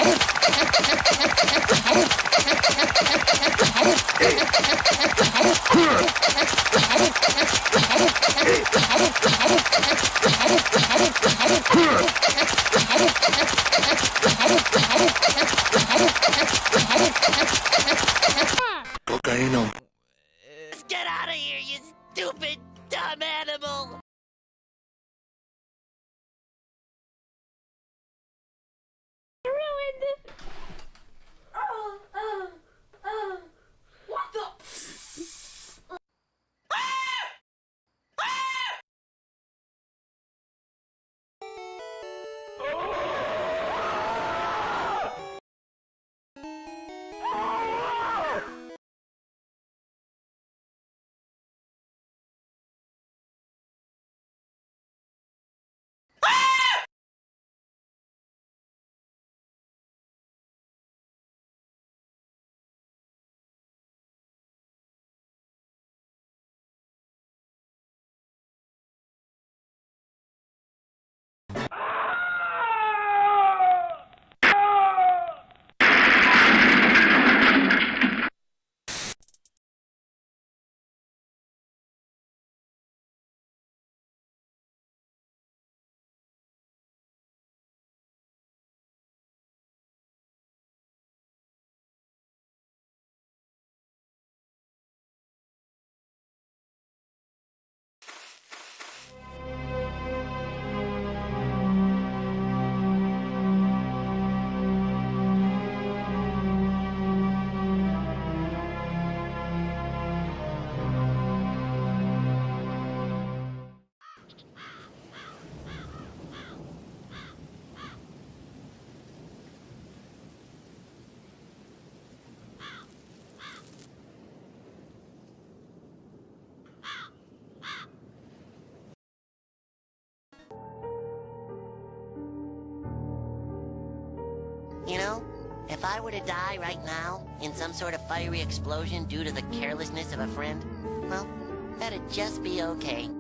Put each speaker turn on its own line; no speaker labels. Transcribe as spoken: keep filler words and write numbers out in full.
Kokainom.
Get out of here, you stupid, dumb animal!
Ruined! Oh, oh, oh. What the?
You know, if I were to die right now in some sort of fiery explosion due to the carelessness of a friend, well, that'd just be okay.